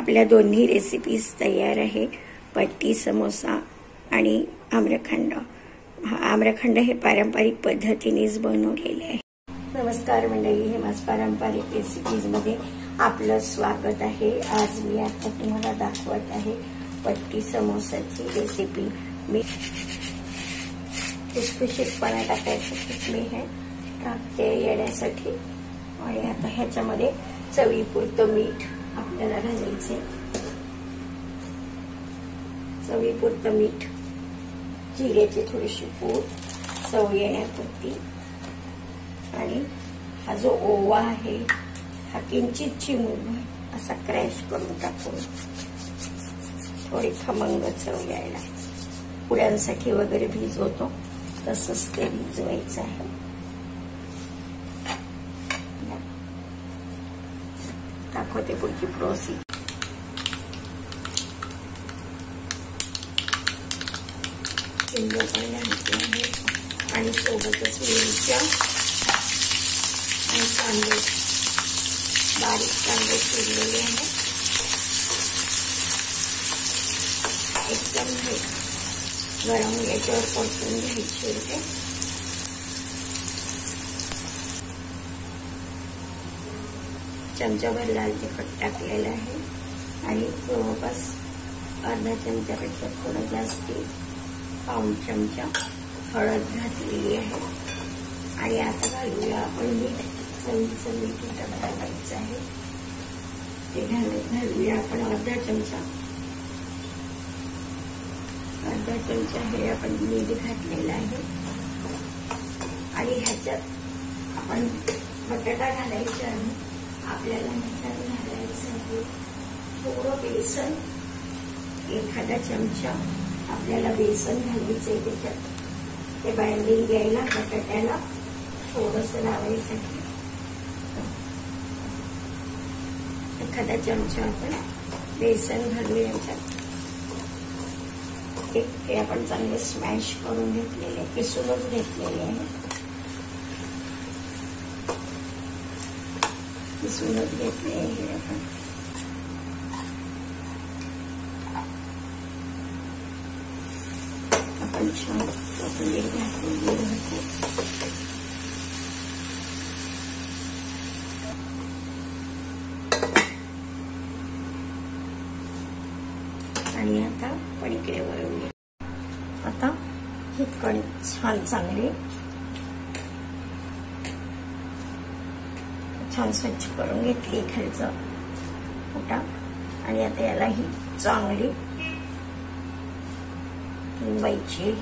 आपल्या दोन्ही रेसिपीज तयार आहे, पट्टी समोसा आणि आम्रखंड। आम्रखंड हे पारंपरिक पद्धतीनेच बनवलेले आहे। नमस्कार मंडळी, हेमास पारंपरिक रेसिपीज मध्ये आपलं स्वागत आहे। आज मी आता तुम्हाला दाखवत आहे पट्टी समोसाची रेसिपी। मी खुसखुशीतपणा टाकायसाठी मी हे टाकते येण्यासाठी। आणि आता ह्याच्यामध्ये चवीपुरतं मीठ आपल्याला घालायचे, चवीपुरतं मीठ, जिऱ्याची थोडीशी पूड चव येण्यापुरती, आणि हा जो ओवा आहे हा किंचित चिमूटभर असा क्रॅश करून टाकून थोडी खमंग चव यायला। पुड्यांसाठी वगैरे भिजवतो तसंच ते भिजवायचं आहे। दाखवते पुढची प्रोसेस। आणि सोबतच मिरच्या आणि कांदे, बारीक कांदे चिरलेले आहेत। एकदम गरम याच्यावर परतून घ्यायचे होते। चमचाभर लाल तिखट टाकलेलं आहे आणि जवळपास अर्धा चमच्यापेक्षा थोडं जास्ती पाऊण चमचा हळद घातलेली आहे। आणि आता घालूया आपण मीठ, चवीचं मीठ टाकायचं आहे। ते घालूया आपण अर्धा चमचा हे आपण मीठ घातलेलं आहे। आणि ह्याच्यात आपण बटाटा घालायचा आहे। आपल्याला ह्याच्यात घालायचं आहे थोडं बेसन, एखादा चमचा आपल्याला बेसन घालायचंय त्याच्यात। ते बाइंडिंग द्यायला बटाट्याला थोडंसं लावायसाठी एखादा चमचा आपण बेसन घालू याच्यात। हे आपण चांगले स्मॅश करून घेतलेले, किसूनच घेतलेले आहे, किसूनच घेतले आहे आपण छान कोथिंबीर घातलेली आहे। आणि आता आपण इकडे वळवूया। आता ही कणिक छान स्वच्छ करून घेतली खालचा पोटा। आणि आता याला ही चांगली मुंबईची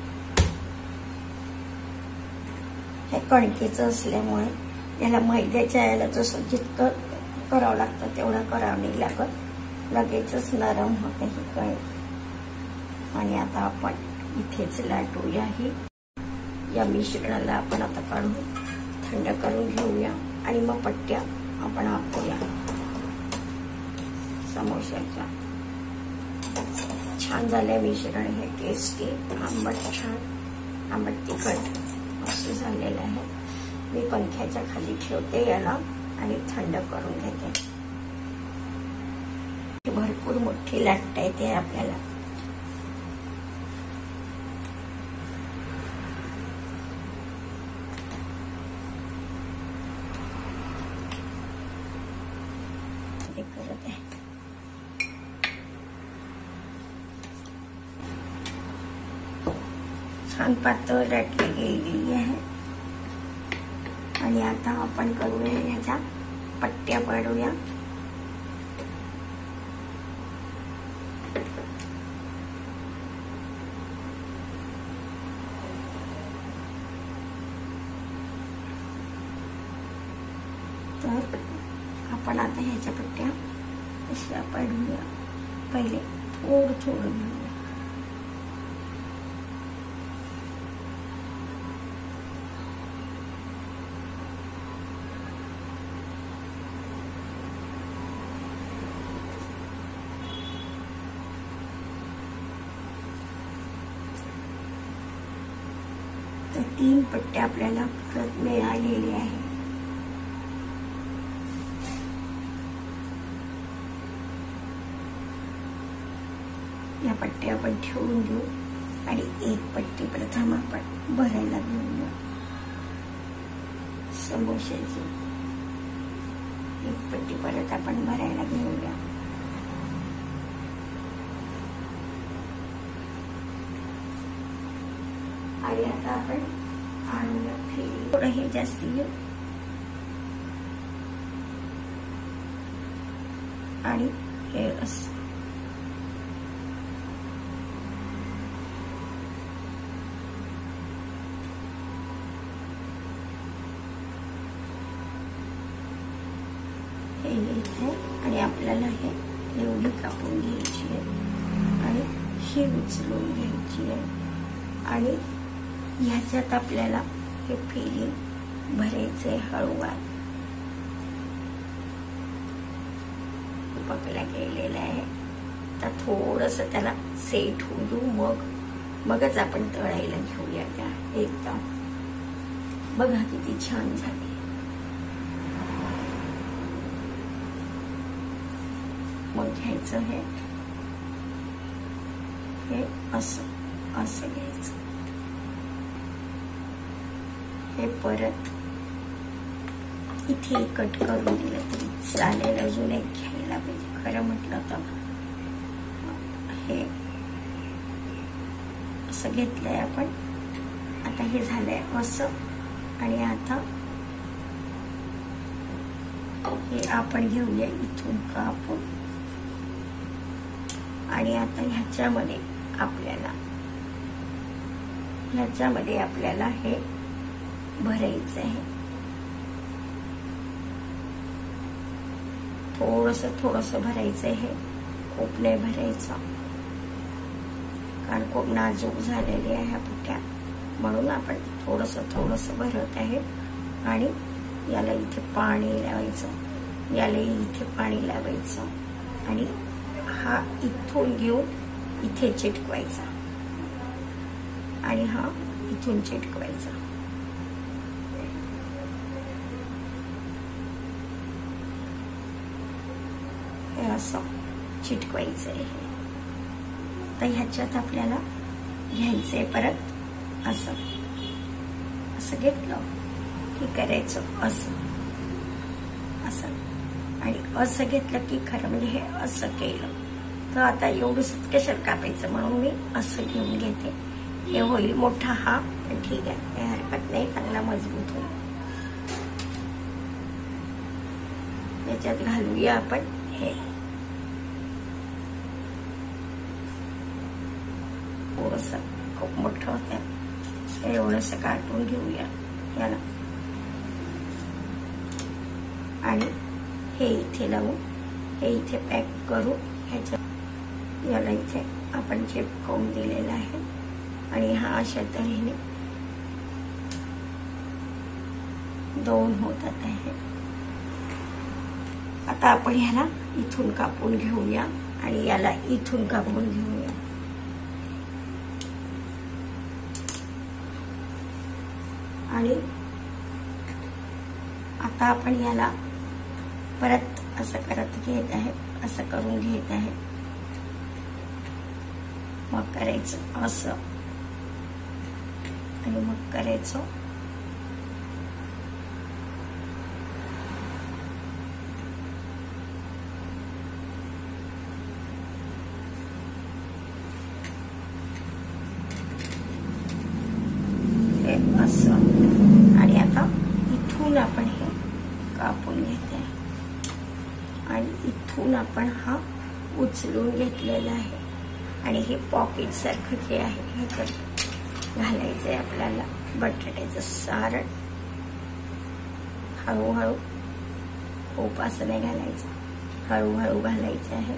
हे कणकेचं असल्यामुळे याला मैद्याच्या याला जसं जितकं करावं लागतं तेवढं करावं नाही लागत, लगेचच नरम होते ही कणिक। आणि आता आपण इथेच लाटूया ही या मिश्रणाला। आपण आता काढून थंड करून घेऊया आणि मग पट्ट्या आपण आखूया समोशाच्या। छान झालंय मिश्रण हे, टेस्टी, आंबट, छान आंबट तिखट असं झालेलं आहे। मी पंख्याच्या खाली ठेवते याला आणि थंड करून घेते। भरपूर मोठी लाटता येते आपल्याला। करत आहे छान पातळ लाटली गेलेली आहे। आणि आता आपण करूया याच्या पट्ट्या पाडूया। तर आपण आता ह्याच्या पट्ट्या अशा पाडूया। पहिले थोडं घेऊया। तर 3 पट्ट्या आपल्याला परत मिळालेल्या आहेत। या पट्टी आपण ठेवून देऊ आणि एक पट्टी प्रथम आपण भरायला घेऊया समोश्याची. एक पट्टी परत आपण भरायला घेऊया. आणि आता आपण आणूया फेरी. थोडं हे जास्ती घेऊ आणि हे असं हे इथे आणि आपल्याला हे एवढी कापून घ्यायची आहे आणि ही उचलून घ्यायची आहे आणि ह्याच्यात आपल्याला हे फेरी भरायचे. हळूवार पकला गेलेला आहे. तर थोडस त्याला सेट होऊ देऊ, मगच आपण तळायला घेऊया त्या. एकदम बघा किती छान झाली. मग घ्यायचं हे असं असं घ्यायचं. हे परत इथे कट करून दिलं तरी चालेल. अजून एक घ्यायला पाहिजे खरं म्हटलं तर. हे असं घेतलंय आपण. आता हे झालंय असं आणि आता हे आपण घेऊया इथून कापून आणि आता ह्याच्यामध्ये आपल्याला हे भरायचं आहे. थोडस भरायचं आहे. खूप नाही भरायचं कारण खूप नाजूक झालेली आहे ह्या पुट्या, म्हणून आपण थोडस भरत आहे. आणि याला इथे पाणी लावायचं, याला इथे पाणी लावायचं आणि हा इथून घेऊन इथे चिटकवायचा आणि हा इथून चिटकवायचा. हे असं चिटकवायचं आहे. तर ह्याच्यात आपल्याला घ्यायचंय परत असं असं घेतलं की करायचं असं असं आणि असं घेतलं की खरं म्हणजे हे असं केलं. तर आता एवढंच कशाला कापायचं म्हणून मी असं घेऊन घेते. हे होईल मोठा हा, पण ठीक आहे, काही हरकत नाही, चांगला मजबूत होईल. याच्यात घालूया आपण हे थोडस, खूप मोठं होतं एवढंस काढून घेऊया याला आणि हे इथे लावू, हे इथे पॅक करू. ह्याच्यात याला इथे आपण चिपकवून दिलेला आहे आणि हा अशा तऱ्हेने दोन होतात आहे. आता आपण ह्याला इथून कापून घेऊया आणि याला इथून कापून घेऊया. आणि आता आपण याला परत असं करत घेत आहे, असं करून घेत आहे. मग करायचं असं आणि मग करायचं हे असं. आणि आता इथून आपण हे कापून घेते आणि इथून आपण हा उचलून घेतलेला आहे आणि हे पॉकेट सारखं जे आहे ह्याच्यात घालायचंय आपल्याला बटाट्याचं सारण. हळूहळू, खूप असं नाही घालायचं, हळूहळू घालायचं आहे.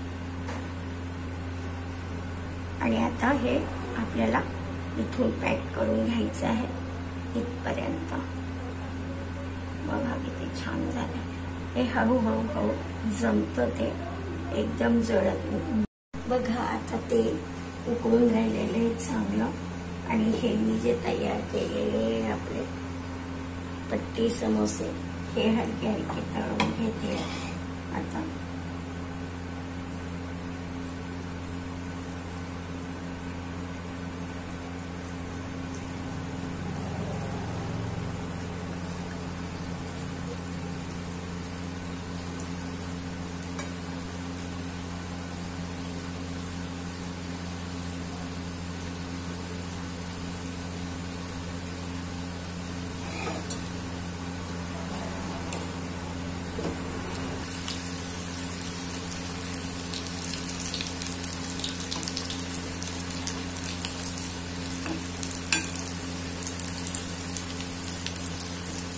आणि आता हे आपल्याला इथून पॅक करून घ्यायचं आहे इथपर्यंत. बघा किती छान झालं. हे हळूहळू जमतं, ते एकदम जळत. बघा आता ते उकळून राहिलेले चांगलं. आणि हे मी जे तयार केलेले आपले पट्टी समोसे हे हलके हलके तळून घेते आता.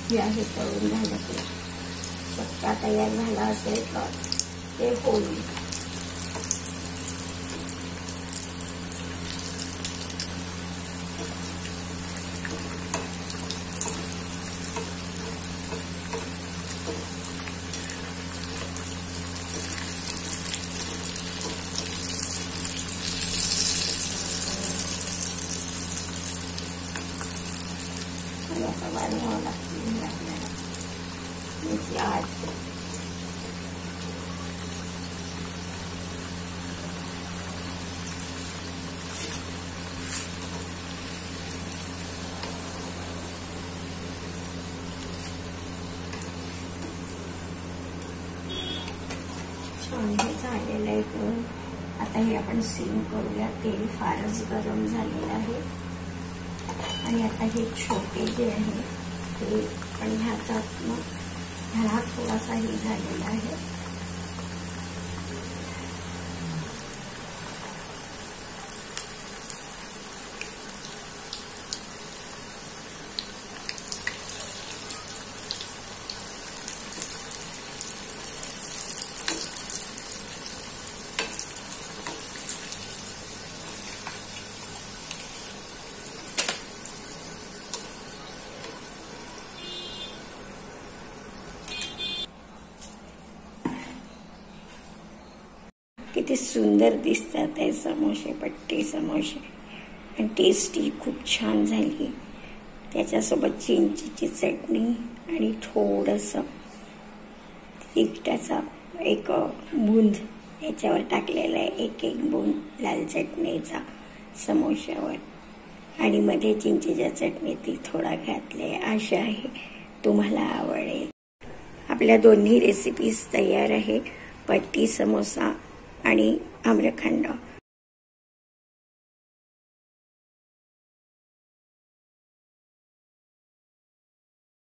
जे आहे तळून झालं की चक्का तयार झाला असेल तर ते होईल. आता वाढवावं लागतील आपल्याला आज छान हे झालेलं आहे. करून आता हे आपण सीम करूया. तेल फारच गरम झालेलं आहे आणि आता हे छोटे जे आहे ते पण ह्याच्यात मग ह्याला थोडासा हे झालेला आहे. किती सुंदर दिसतात हे समोसे, पट्टी समोसे, आणि टेस्टी खूप छान झाली. त्याच्यासोबत चिंचेची चटणी आणि थोडंसं तिखटाचा एक बूंद याच्यावर टाकलेला आहे, एक बूंद लाल चटणीचा समोशावर, आणि मध्ये चिंचेच्या चटणी ती थोडा घातले. आशा आहे तुम्हाला आवडेल. आपल्या दोन्ही रेसिपीज तयार आहे, पट्टी समोसा आणि आम्रखंड.